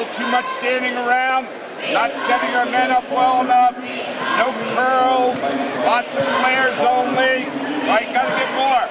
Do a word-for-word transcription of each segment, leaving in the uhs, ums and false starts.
too much standing around, not setting our men up well enough, no curls, lots of flares only. Right, gotta get more.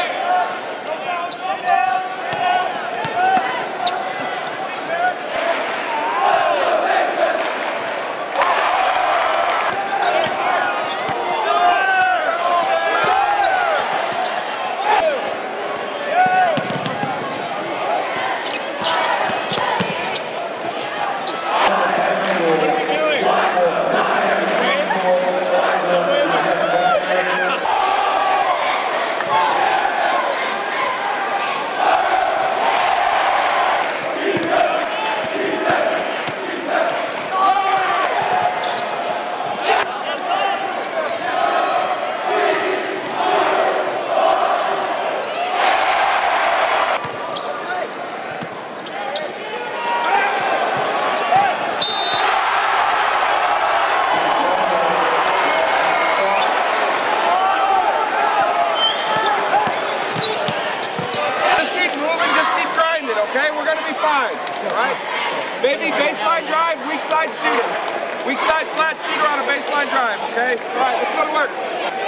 Maybe baseline drive, weak side shooter. Weak side flat shooter on a baseline drive, okay? All right, let's go to work.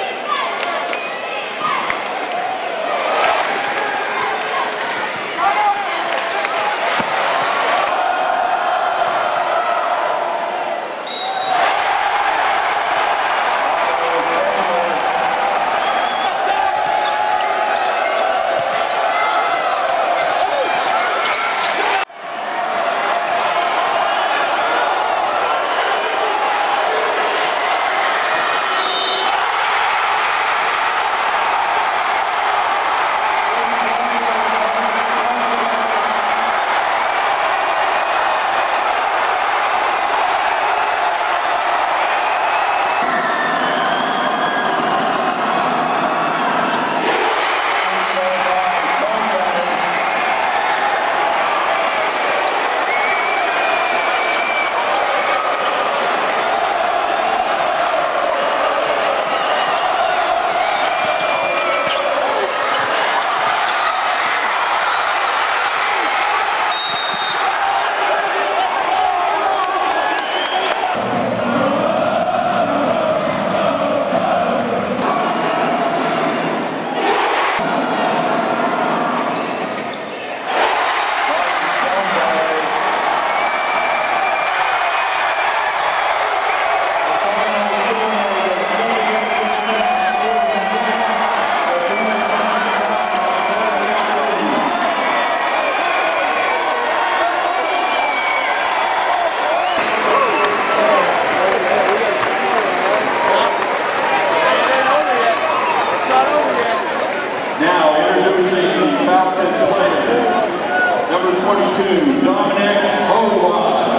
Falcons player, number twenty-two, Dominic Hovasse.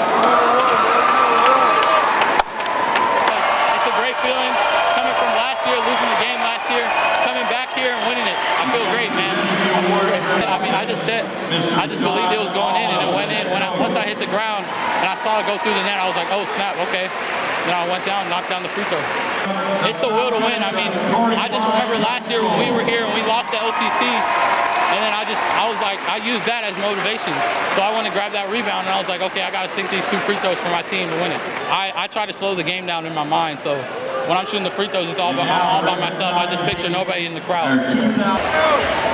It's a great feeling coming from last year, losing the game last year, coming back here and winning it. I feel great, man. I mean, I just said, I just believed it was going in, and it went in. When I, once I hit the ground and I saw it go through the net, I was like, oh snap, okay. Then I went down, knocked down the free throw. It's the will to win. I mean, I just remember last year when we were here and we lost to L C C, and then I just, I was like, I used that as motivation. So I went to grab that rebound, and I was like, okay, I got to sink these two free throws for my team to win it. I, I try to slow the game down in my mind, so when I'm shooting the free throws, it's all by, all by myself. I just picture nobody in the crowd.